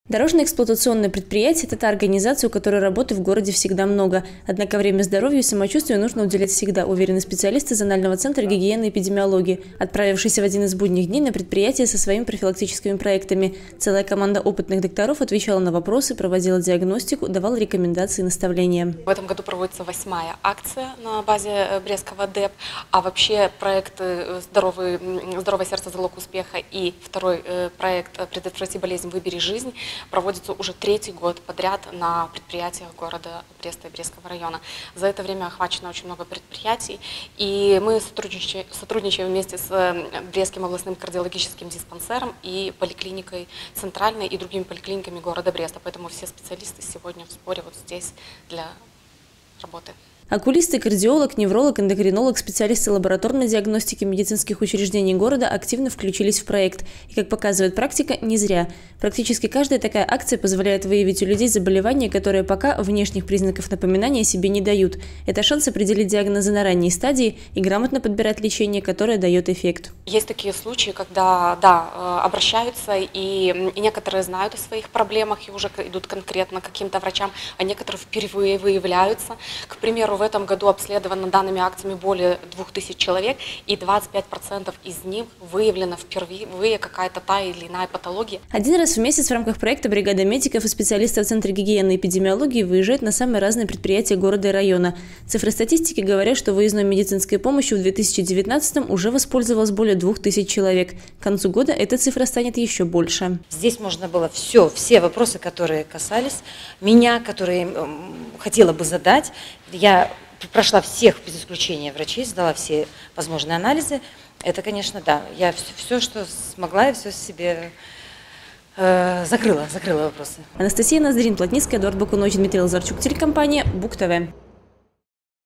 Дорожно-эксплуатационное предприятие – это та организация, у которой работы в городе всегда много. Однако время здоровью и самочувствию нужно уделять всегда, уверены специалисты Зонального центра гигиены и эпидемиологии, отправившиеся в один из будних дней на предприятие со своими профилактическими проектами. Целая команда опытных докторов отвечала на вопросы, проводила диагностику, давала рекомендации и наставления. В этом году проводится 8-я акция на базе Брестского ДЭП, а вообще проект «Здоровое сердце. Залог успеха» и второй проект «Предотврати болезнь, выбери жизнь» проводится уже 3-й год подряд на предприятиях города Бреста и Брестского района. За это время охвачено очень много предприятий, и мы сотрудничаем вместе с Брестским областным кардиологическим диспансером и поликлиникой Центральной и другими поликлиниками города Бреста. Поэтому все специалисты сегодня в сборе вот здесь для работы. Окулисты, кардиолог, невролог, эндокринолог, специалисты лабораторной диагностики медицинских учреждений города активно включились в проект. И, как показывает практика, не зря. Практически каждая такая акция позволяет выявить у людей заболевания, которые пока внешних признаков напоминания себе не дают. Это шанс определить диагнозы на ранней стадии и грамотно подбирать лечение, которое дает эффект. Есть такие случаи, когда, обращаются, и некоторые знают о своих проблемах и уже идут конкретно к каким-то врачам, а некоторые впервые выявляются. К примеру, в этом году обследовано данными акциями более 2000 человек, и 25% из них выявлена впервые какая-то та или иная патология. Один раз в месяц в рамках проекта бригада медиков и специалистов Центра гигиены и эпидемиологии выезжает на самые разные предприятия города и района. Цифры статистики говорят, что выездной медицинской помощью в 2019 уже воспользовалось более 2000 человек. К концу года эта цифра станет еще больше. Здесь можно было все вопросы, которые касались меня, которые хотела бы задать. Я прошла всех без исключения врачей, сдала все возможные анализы. Это, конечно, да, я все, что смогла, я все себе закрыла вопросы. Анастасия Ноздрин, Плотницкая, Эдуард Бакунович, Дмитрий Лазарчук, телекомпания БУК ТВ.